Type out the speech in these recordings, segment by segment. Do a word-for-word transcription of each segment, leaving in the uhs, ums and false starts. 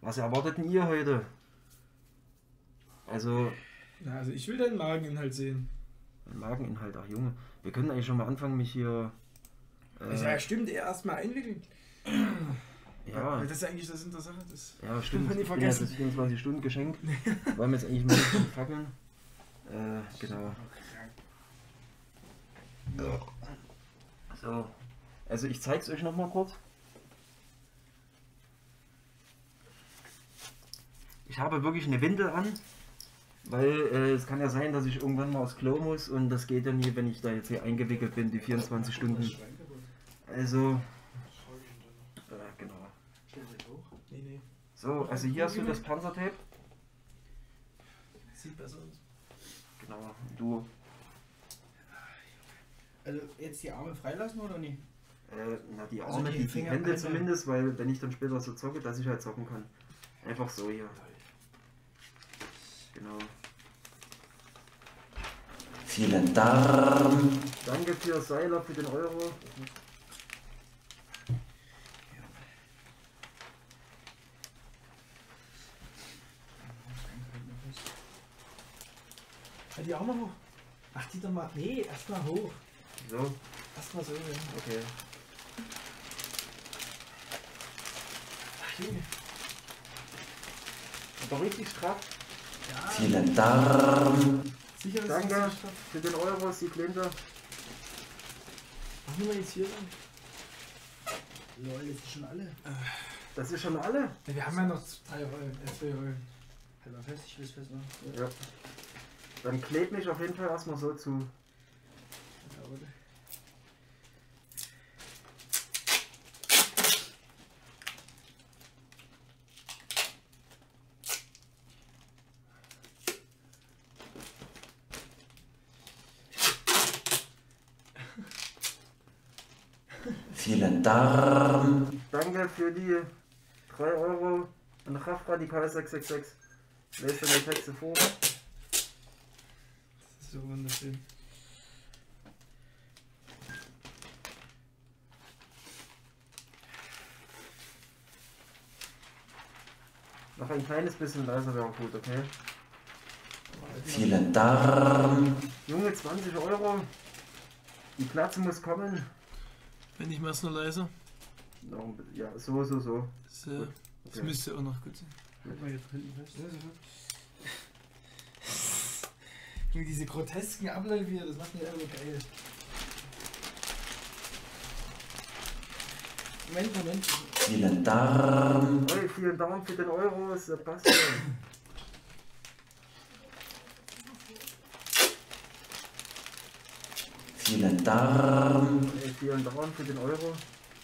Was erwartet denn ihr heute? Also... Na, also ich will deinen Mageninhalt sehen. Mageninhalt, ach Junge. Wir können eigentlich schon mal anfangen, mich hier... Äh, ja, stimmt, eher erstmal einwickeln. Ja. Das ist ja eigentlich das Interessante. Das ja, stimmt. man nie Ich bin vergessen. ja das vierundzwanzig Stunden Geschenk. Wollen wir jetzt eigentlich mal nicht fackeln? Äh, genau. So. Also ich zeig's euch noch mal kurz. Ich habe wirklich eine Windel an, weil äh, es kann ja sein, dass ich irgendwann mal aufs Klo muss und das geht ja nie, wenn ich da jetzt hier eingewickelt bin, die vierundzwanzig Stunden. Also, äh, genau. Nee, nee. So, also hier hast du das Panzertape. Sieht besser aus. Genau, du. Also jetzt die Arme freilassen oder nicht? Äh, na die Also Arme, die die, die Finger Hände einfach- zumindest, weil wenn ich dann später so zocke, dass ich halt zocken kann. Einfach so hier. Genau. Vielen Dank. Danke für Seiler, für den Euro. Halt die Arme hoch. Ach, die doch mal. Nee, erstmal hoch. So, Erstmal so, ja. okay. Ach, Junge. Aber richtig straff. Ja, Vielen Dank. sicher, dass Danke das nicht schafft. für den Euro, Sie Klinter. Machen wir jetzt hier dann? Lol, das sind schon alle. Das ist schon alle. Ja, wir haben ja noch drei Rollen, äh, zwei Rollen. Halt mal fest, ich will es festmachen. Ja. Dann kleb mich auf jeden Fall erstmal so zu. Ja, warte. Vielen Dank. Danke für die drei Euro und Kraftradikal sechs sechs sechs. Lest deine Texte vor. Das ist so wunderschön. Noch ein kleines bisschen leiser wäre gut, okay? Vielen Dank. Junge, zwanzig Euro. Die Platze muss kommen. Wenn ich mach's nur leiser. Noch ein bisschen- Ja, so, so, so. Das, äh, Gut, das okay. müsste auch noch gut sein. Halt mal jetzt hinten fest. Junge, diese grotesken Abläufe hier, das macht mich einfach geil. Moment, Moment. Vielen Dank. Hey, vielen Dank für den Euro, Sebastian. Vielen Dank. Hey, vielen Dank für den Euro.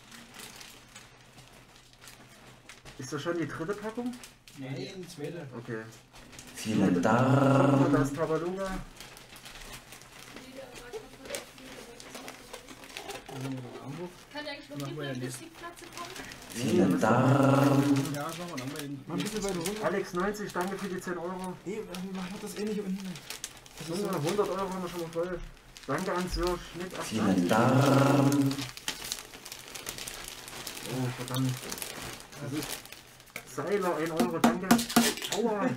Ist das schon die dritte Packung? Nein, zweite. Okay. Vielen Das Dank. ist Tabalunga. Kann der eigentlich noch Machen wir ja hinten nicht. bis die Platze kommen? Vielen Dank. Ja, schauen wir dann mal den. Mal ein bisschen weiter runter. Alex neunzig, danke für die zehn Euro. Nee, wir machen das eh nicht unten. Das ist Junge, so. hundert Euro haben wir schon mal voll. Danke an Sir Schnitt Vielen achtundzwanzig. Dank. Oh, verdammt. Das ist Seiler, ein Euro, danke. Aua.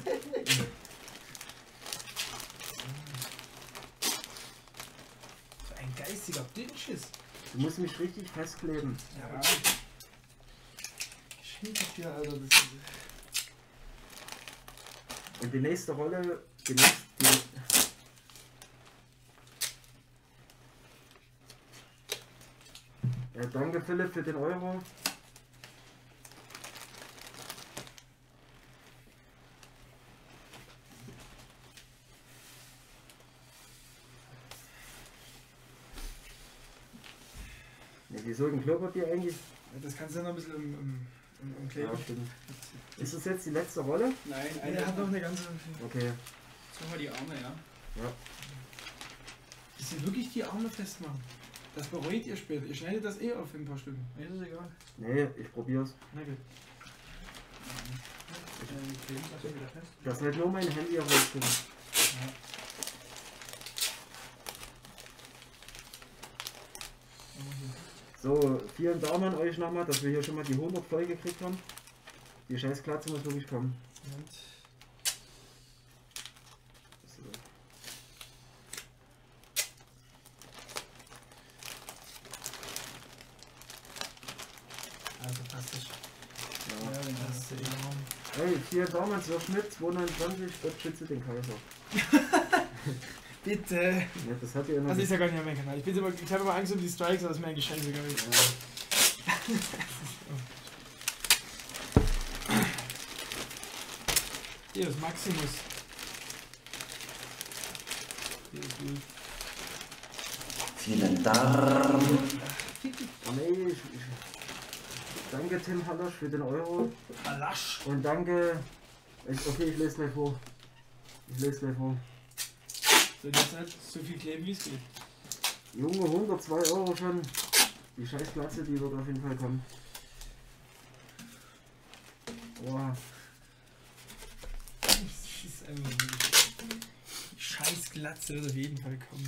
So ein geistiger Dünnschiss. Du musst mich richtig festkleben. Ja. Geschenkpapier, Alter. Das ist Und die nächste Rolle, die nächste, die, ja, danke Philipp für den Euro. Ne, wieso ein Klopapier eigentlich? das kannst du ja noch ein bisschen im, im, im, im Kleben. Ja, stimmt. Ist das jetzt die letzte Rolle? Nein, Nee, er hat noch eine ganze. Okay. Jetzt machen wir die Arme, ja. Ja. Dass ihr wirklich die Arme festmachen. Das bereut ihr später. Ihr schneidet das eh auf in ein paar Stücken. Mir ist es egal. Nee, ich probier's. Na gut. Dann kleben wir das wieder fest. Das ist halt nur mein Handy rausfinden. So, vielen Dank an euch nochmal, dass wir hier schon mal die hundert voll gekriegt haben. Die scheiß Glatze muss wirklich kommen. Moment. So. Also passt das. Ja. Ja, genau. Das ist enorm. Hey, hier damals so Schmidt, zweihundertneunundzwanzig, Gott schütze den Kaiser. Bitte. Ja, das hat ja immer. Also ist ja gar nicht mehr mein Kanal. Ich, bin immer, ich habe immer Angst um die Strikes, aber das ist mir eigentlich scheißegal. Hier ist Maximus. Hier ist gut. Vielen Dank. Oh nee, ich, ich, danke Tim Hallasch für den Euro. Alasch. Und danke. Ich, okay, ich lese gleich vor. Ich lese gleich vor. So, jetzt halt so viel kleben wie es geht. Junge, hundertzwei Euro schon. Die scheiß Glatze, die wird auf jeden Fall kommen. Boah. Das ist einfach wirklich. Die scheiß Glatze wird auf jeden Fall kommen.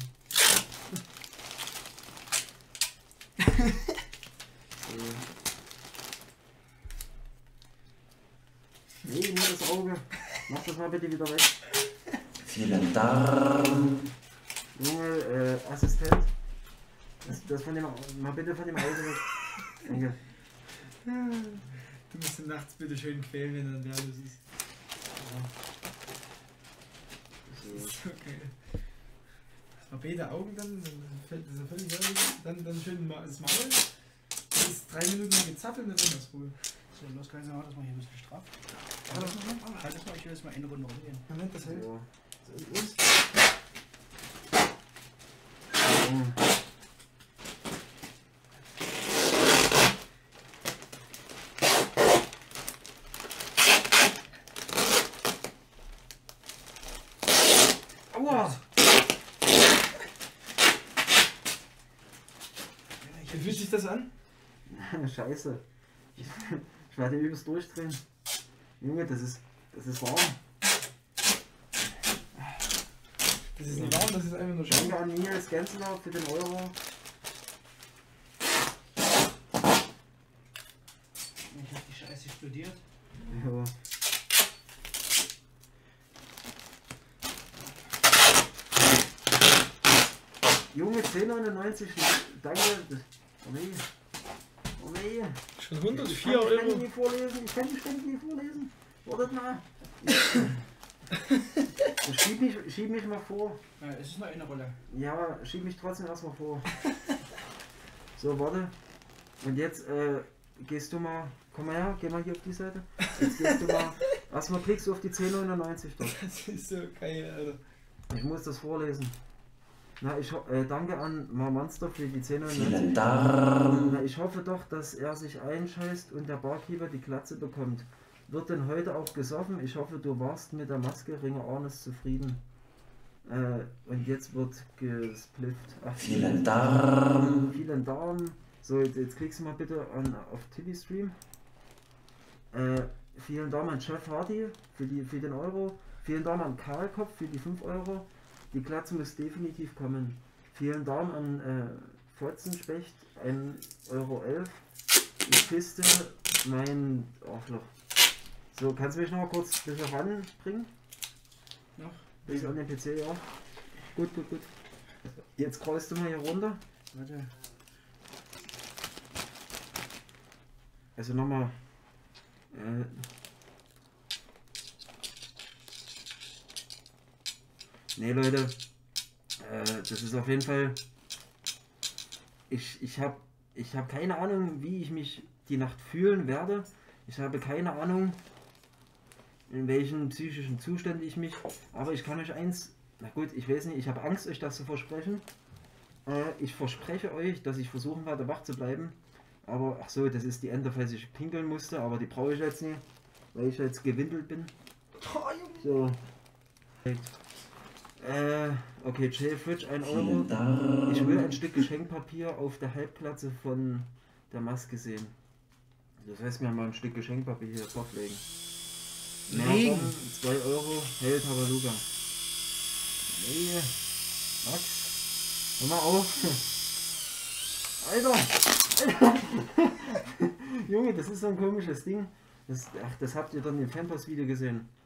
Nee, nur das Auge. Mach das mal bitte wieder weg. Vielen Dank. Junge, äh, Assistent. Das, das von dem, mal bitte von dem Auge weg. Danke. Du musst ihn nachts bitte schön quälen, wenn er dann wehrlos ist. So. So geil. Aber beide Augen dann, dann fällt das ja völlig wehrlos. Dann, dann schön ma- das Maul. Das ist drei Minuten lang gezappelt und dann ist das Ruhe. So, los, kann ich sagen, das mal hier ein bisschen straff. Halt das mal, halt das mal, ich will jetzt mal eine Runde rumgehen. Moment, das hält. Ja. So, los. Mhm. Aua! Wie fühlt sich das an? Scheiße. Ich, ich werde übelst durchdrehen. Junge, das ist, das ist warm. Das ist nicht warm, das ist einfach nur Danke schön. an Nils Gensler für den Euro. Ich hab die Scheiße studiert. Ja. Junge, zehn neunundneunzig. Danke. Oh nee. Oh nee. Schon Ich hundertvier kann die Stände Euro. nie vorlesen. Ich kann die Stände nie vorlesen. Wartet mal. Ich schieb mich, schieb mich mal vor. Ja, es ist nur eine Rolle. Ja, schieb mich trotzdem erstmal vor. So, warte. Und jetzt äh, gehst du mal. Komm mal her, geh mal hier auf die Seite. Jetzt gehst du mal. Erstmal klickst du auf die zehn neunundneunzig dort. Das ist so geil, Alter. Ich muss das vorlesen. Na, ich ho- äh, danke an Marmonster für die zehn Vielen neunundneunzig. Dank. Na, ich hoffe doch, dass er sich einscheißt und der Barkeeper die Glatze bekommt. Wird denn heute auch gesoffen? Ich hoffe, du warst mit der Maske Ringer Arnes zufrieden. Äh, und jetzt wird gesplifft. Ach, Vielen Dank. Vielen Dank. So, jetzt, jetzt kriegst du mal bitte an, auf T V-Stream. Äh, vielen Dank an Chef Hardy für, die, für den Euro. Vielen Dank an Karlkopf für die fünf Euro. Die Glatze muss definitiv kommen. Vielen Dank an äh, Fotzenspecht, ein Euro elf. Ich piste mein Arschloch. So, kannst du mich noch mal kurz ein bisschen ranbringen? Noch? Bis an den P C, ja. Gut, gut, gut. Jetzt kreust du mal hier runter. Warte. Also nochmal. Äh, nee, Leute. Äh, das ist auf jeden Fall. Ich, ich habe ich hab keine Ahnung, wie ich mich die Nacht fühlen werde. Ich habe keine Ahnung, in welchem psychischen Zustand ich mich. Aber ich kann euch eins. Na gut, ich weiß nicht, ich habe Angst, euch das zu versprechen. Äh, ich verspreche euch, dass ich versuchen werde, wach zu bleiben. Aber, ach so, das ist die Ende, falls ich pinkeln musste, aber die brauche ich jetzt nicht, weil ich jetzt gewindelt bin. So. Äh, okay, Chill Fridge, ein Euro. Vielen Dank. Ich will ein Stück Geschenkpapier auf der Halbglatze von der Maske sehen. Das heißt, wir mal ein Stück Geschenkpapier hier drauflegen. Legen. zwei Euro, Held Havaluga. Nee, Max, hör mal auf. Alter! Alter. Junge, das ist so ein komisches Ding. Das, ach, das habt ihr dann im Fanpost-Video gesehen.